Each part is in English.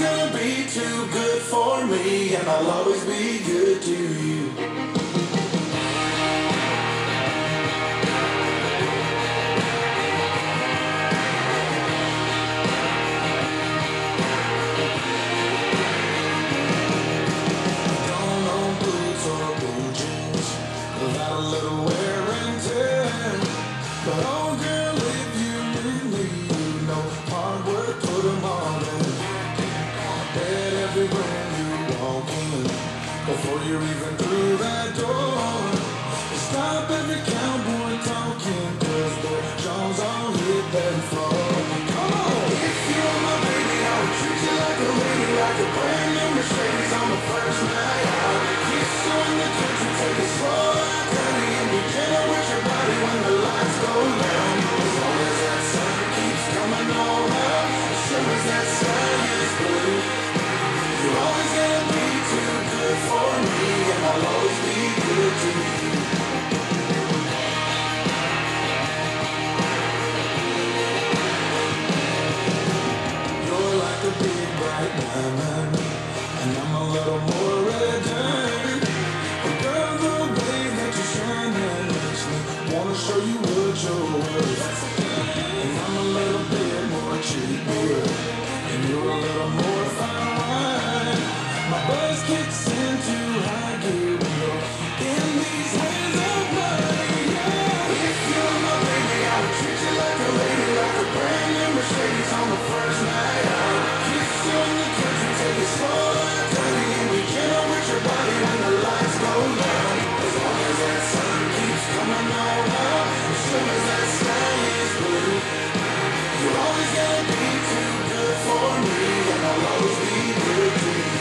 gonna be too good for me, and I'll always be good to you. Don't own boots or blue jeans without a little wear and tear. But oh girl, if you knew me, you know hard work put 'em all in. Bet every room you walk in, before you're even through that door, stop every cowboy talking, 'cause their jaws all hit that floor. Come on! If you're my baby, I would treat you like a lady, like a brand new Mercedes on the first night out. Kiss you in the country, take it slow like honey, and be gentle with your body when the lights go down. As long as that sun keeps coming on up, as sure as that sky is blue, you're always gonna be too good for me, and I'll always be good to you. You're like a big bright diamond, and I'm a little more red diamond. But girl, the way that you shine makes me wanna show you what you're worth. And I'm a little bit more cheap beer, and you're a little more fine wine. My buzz kicks into high gear when you're in these hands of mine. Yeah. If you're my baby, I would treat you like a lady, like a brand new Mercedes on the first night out. Kiss you in the country, take it slow like honey, and be gentle with your body when the lights go down. As long as that sun keeps coming on up, as sure as that sky is blue, you're always gonna be too good for me, and I'll always be good to you.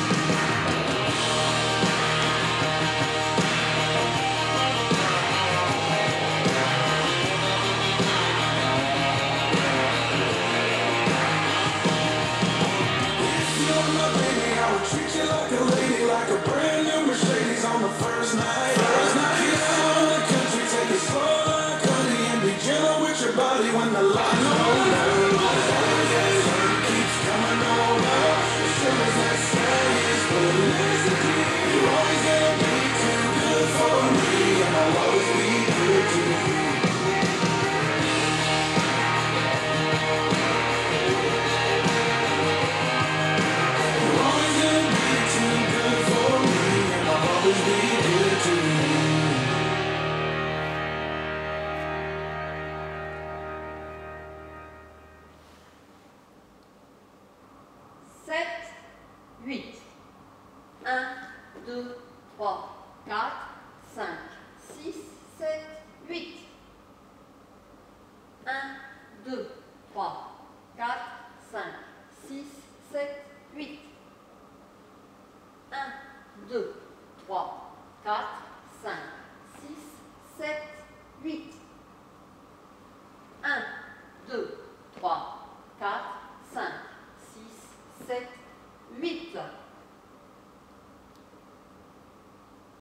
If you're my baby, I would treat you like a lady, like a brand new Mercedes on the first night. Kiss you in the country, take it slow like honey, and be gentle with your body when the lights go down. As long as that sun keeps coming on up, as sure as that sky is blue, you're always gonna be too good for me, and I'll always be good to you. You're always gonna be too good for me, and I'll always be good to you. 7, 8. 1, 2, 3, 4, 5, 6, 7, 8. 1, 2, 3, 4, 5, 6, 7, 8. 1, 2, 3, 4,